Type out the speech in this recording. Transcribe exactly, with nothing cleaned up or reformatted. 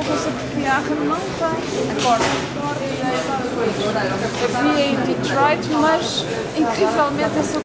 o conceito de criar não tem acordo. Eu vi em Detroit, mas incrivelmente essa